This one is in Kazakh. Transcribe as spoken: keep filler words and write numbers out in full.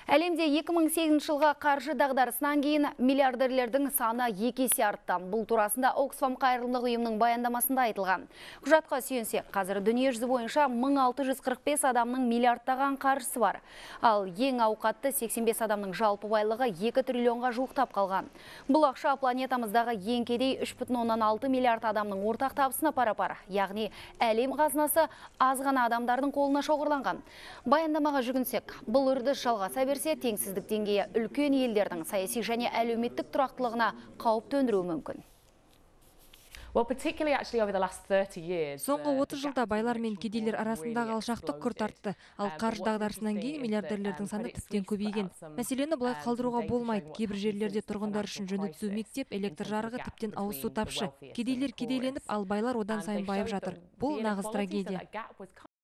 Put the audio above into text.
Әлемде екі мың сегізінші жылға қаржы дағдарысынан кейін миллиардерлердің саны екі есе артты. Бұл турасында Оксфам қайырымдылық ұйымының баяндамасында айтылған. Құжатқа сүйенсек, қазір дүние жүзі бойынша мың алты жүз қырық бес адамның миллиардтаған қаржысы бар. Ал ең ауқатты сексен бес адамның жалпы байлығы екі триллионға жуықтап қалған. Бұл ақша планетамыздағы ең кедей үш бүтін оннан алты миллиард адамның ортақ табысына пара-пар. Яғни әлем қазынасы аз ғана адамдардың қолына шоғырланған. Баяндамаға жүгінсек, бұл үрдіс жалғаса берсе, теңсіздік деңгейі үлкен елдердің саяси және әлеуметтік тұрақтылығына қауіп төндіруі мүмкін. Соңғы отыз жылда байлар мен кедейлер арасындағы алшақтық күрт артты, ал қаржы дағдарысынан кейін миллиардерлердің саны тіптен көбейген. Мәселені бұлай қалдыруға болмайды. Кейбір жерлерде тұрғындар үшін жөні түзу мектеп, электр жарығы, тіптен ауыз су тапшы. Кедейлер кедейленіп, ал байлар одан сайын байып жатыр. Бұл нағыз трагедия.